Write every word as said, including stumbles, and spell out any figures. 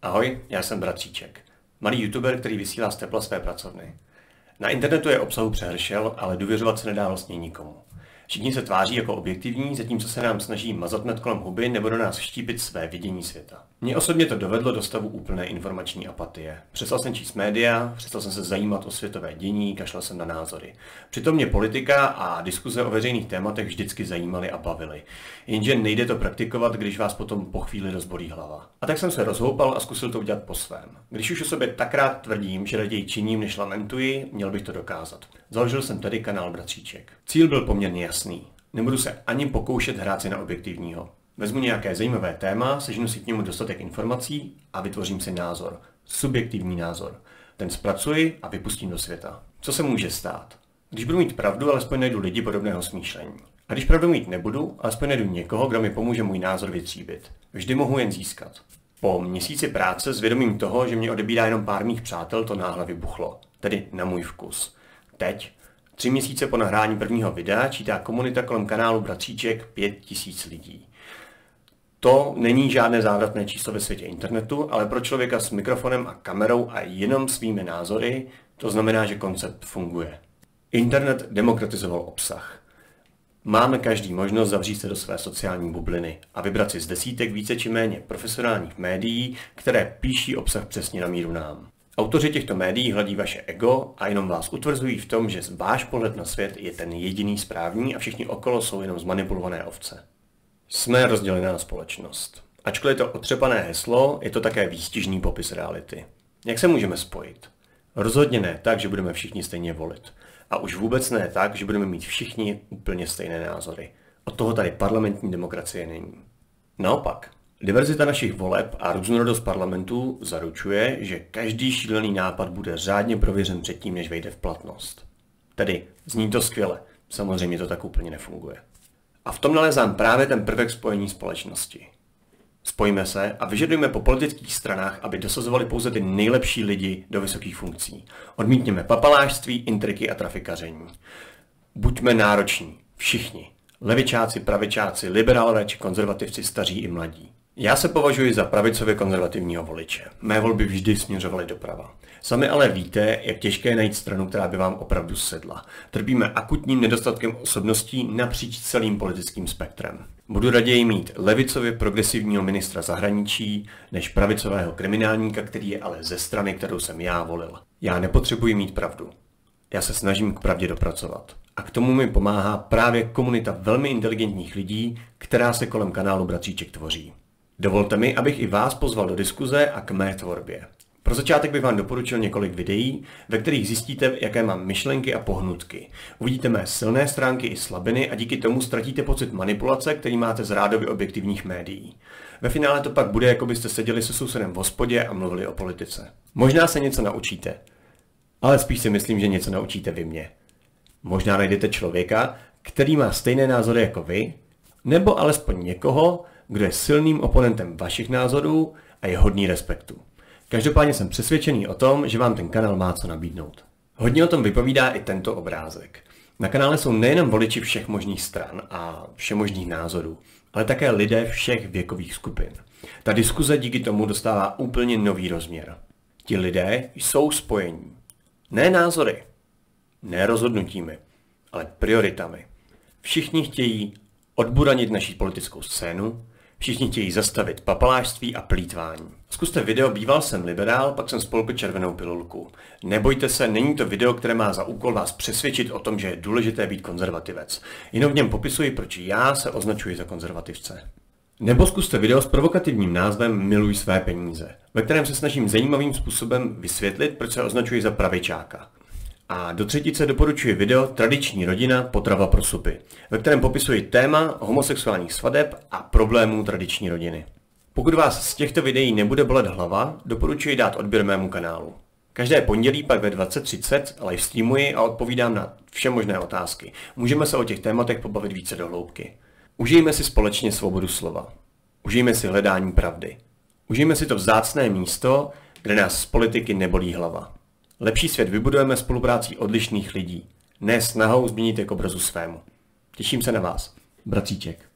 Ahoj, já jsem Bratříček, malý youtuber, který vysílá z tepla své pracovny. Na internetu je obsahu přehršel, ale důvěřovat se nedá vlastně nikomu. Všichni se tváří jako objektivní, zatímco se nám snaží mazat med kolem huby nebo do nás vštípit své vidění světa. Mě osobně to dovedlo do stavu úplné informační apatie. Přestal jsem číst média, přestal jsem se zajímat o světové dění, kašlal jsem na názory. Přitom mě politika a diskuze o veřejných tématech vždycky zajímaly a bavily. Jenže nejde to praktikovat, když vás potom po chvíli rozbolí hlava. A tak jsem se rozhoupal a zkusil to udělat po svém. Když už o sobě takrát tvrdím, že raději činím, než lamentuji, měl bych to dokázat. Založil jsem tedy kanál Bratříček. Cíl byl poměrně jasný. Nebudu se ani pokoušet hrát si na objektivního. Vezmu nějaké zajímavé téma, sežnu si k němu dostatek informací a vytvořím si názor. Subjektivní názor. Ten zpracuji a vypustím do světa. Co se může stát? Když budu mít pravdu, alespoň najdu lidi podobného smýšlení. A když pravdu mít nebudu, alespoň najdu někoho, kdo mi pomůže můj názor vytříbit. Vždy mohu jen získat. Po měsíci práce s vědomím toho, že mě odebírá jenom pár mých přátel, to náhle vybuchlo. Tedy na můj vkus. Teď, tři měsíce po nahrání prvního videa, čítá komunita kolem kanálu Bratříček pět tisíc lidí. To není žádné závratné číslo ve světě internetu, ale pro člověka s mikrofonem a kamerou a jenom svými názory, to znamená, že koncept funguje. Internet demokratizoval obsah. Máme každý možnost zavřít se do své sociální bubliny a vybrat si z desítek více či méně profesionálních médií, které píší obsah přesně na míru nám. Autoři těchto médií hladí vaše ego a jenom vás utvrzují v tom, že váš pohled na svět je ten jediný správný a všichni okolo jsou jenom zmanipulované ovce. Jsme rozdělená společnost. Ačkoliv je to otřepané heslo, je to také výstižný popis reality. Jak se můžeme spojit? Rozhodně ne tak, že budeme všichni stejně volit. A už vůbec ne tak, že budeme mít všichni úplně stejné názory. Od toho tady parlamentní demokracie není. Naopak, diverzita našich voleb a různorodost parlamentů zaručuje, že každý šílený nápad bude řádně prověřen předtím, než vejde v platnost. Tedy zní to skvěle, samozřejmě to tak úplně nefunguje. A v tom nalézám právě ten prvek spojení společnosti. Spojíme se a vyžadujeme po politických stranách, aby dosazovali pouze ty nejlepší lidi do vysokých funkcí. Odmítněme papalášství, intriky a trafikaření. Buďme nároční, všichni. Levičáci, pravičáci, liberálové či konzervativci, staří i mladí. Já se považuji za pravicově konzervativního voliče. Mé volby vždy směřovaly doprava. Sami ale víte, jak těžké najít stranu, která by vám opravdu sedla. Trpíme akutním nedostatkem osobností napříč celým politickým spektrem. Budu raději mít levicově progresivního ministra zahraničí, než pravicového kriminálníka, který je ale ze strany, kterou jsem já volil. Já nepotřebuji mít pravdu. Já se snažím k pravdě dopracovat. A k tomu mi pomáhá právě komunita velmi inteligentních lidí, která se kolem kanálu Bratříček tvoří. Dovolte mi, abych i vás pozval do diskuze a k mé tvorbě. Pro začátek bych vám doporučil několik videí, ve kterých zjistíte, jaké mám myšlenky a pohnutky. Uvidíte mé silné stránky i slabiny a díky tomu ztratíte pocit manipulace, který máte z rádově objektivních médií. Ve finále to pak bude, jako byste seděli se sousedem v hospodě a mluvili o politice. Možná se něco naučíte, ale spíš si myslím, že něco naučíte vy mě. Možná najdete člověka, který má stejné názory jako vy, nebo alespoň někoho, kdo je silným oponentem vašich názorů a je hodný respektu. Každopádně jsem přesvědčený o tom, že vám ten kanál má co nabídnout. Hodně o tom vypovídá i tento obrázek. Na kanále jsou nejenom voliči všech možných stran a všemožných názorů, ale také lidé všech věkových skupin. Ta diskuze díky tomu dostává úplně nový rozměr. Ti lidé jsou spojení. Ne názory, ne rozhodnutími, ale prioritami. Všichni chtějí odburanit naši politickou scénu, všichni chtějí zastavit papalášství a plýtvání. Zkuste video Býval jsem liberál, pak jsem spolkl červenou pilulku. Nebojte se, není to video, které má za úkol vás přesvědčit o tom, že je důležité být konzervativec. Jenom v něm popisuji, proč já se označuji za konzervativce. Nebo zkuste video s provokativním názvem Miluj své peníze, ve kterém se snažím zajímavým způsobem vysvětlit, proč se označuji za pravičáka. A do třetice doporučuji video Tradiční rodina, potrava pro supy, ve kterém popisuji téma homosexuálních svateb a problémů tradiční rodiny. Pokud vás z těchto videí nebude bolet hlava, doporučuji dát odběr mému kanálu. Každé pondělí pak ve dvacet třicet livestreamuji a odpovídám na vše možné otázky. Můžeme se o těch tématech pobavit více do hloubky. Užijme si společně svobodu slova. Užijme si hledání pravdy. Užijme si to vzácné místo, kde nás z politiky nebolí hlava. Lepší svět vybudujeme spoluprácí odlišných lidí, ne snahou změnit je k obrazu svému. Těším se na vás. Bratříček.